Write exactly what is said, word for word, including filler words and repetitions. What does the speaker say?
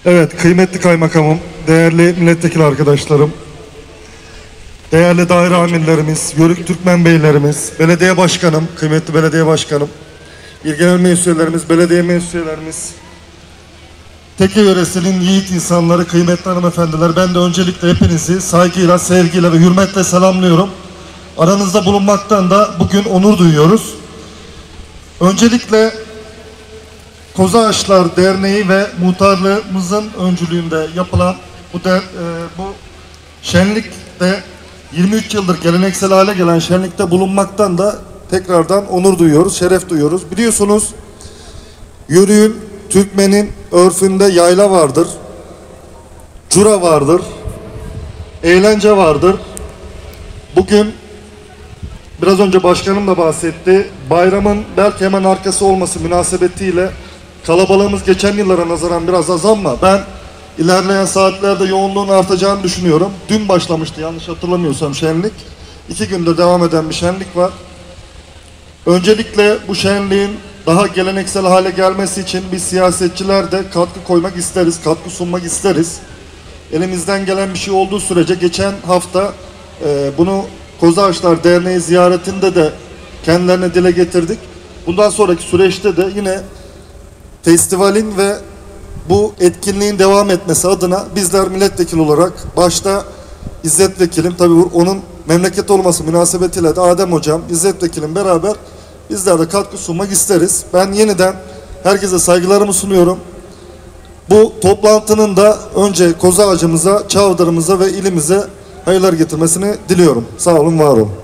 Evet, kıymetli kaymakamım, değerli milletvekili arkadaşlarım, değerli daire amirlerimiz, Yörük Türkmen beylerimiz, belediye başkanım, kıymetli belediye başkanım, il genel meclis üyelerimiz, belediye meclis üyelerimiz, Tekke yöresinin yiğit insanları, kıymetli hanımefendiler, ben de öncelikle hepinizi saygıyla, sevgiyle ve hürmetle selamlıyorum. Aranızda bulunmaktan da bugün onur duyuyoruz. Öncelikle Kozağaçlar Derneği ve muhtarlığımızın öncülüğünde yapılan bu, der, e, bu şenlikte yirmi üç yıldır geleneksel hale gelen şenlikte bulunmaktan da tekrardan onur duyuyoruz, şeref duyuyoruz. Biliyorsunuz Yörük'ün, Türkmen'in örfünde yayla vardır, cura vardır, eğlence vardır. Bugün biraz önce başkanım da bahsetti, bayramın belki hemen arkası olması münasebetiyle kalabalığımız geçen yıllara nazaran biraz az ama ben ilerleyen saatlerde yoğunluğun artacağını düşünüyorum. Dün başlamıştı yanlış hatırlamıyorsam şenlik. İki gündür devam eden bir şenlik var. Öncelikle bu şenliğin daha geleneksel hale gelmesi için biz siyasetçiler de katkı koymak isteriz, katkı sunmak isteriz. Elimizden gelen bir şey olduğu sürece geçen hafta e, bunu Kozağaçlar Derneği ziyaretinde de kendilerine dile getirdik. Bundan sonraki süreçte de yine festivalin ve bu etkinliğin devam etmesi adına bizler milletvekili olarak başta İzzet Vekilim, tabii onun memleket olması münasebetiyle de Adem Hocam, İzzet Vekilim beraber bizler de katkı sunmak isteriz. Ben yeniden herkese saygılarımı sunuyorum. Bu toplantının da önce Kozağaç'ımıza, Çavdar'ımıza ve ilimize hayırlar getirmesini diliyorum. Sağ olun, var olun.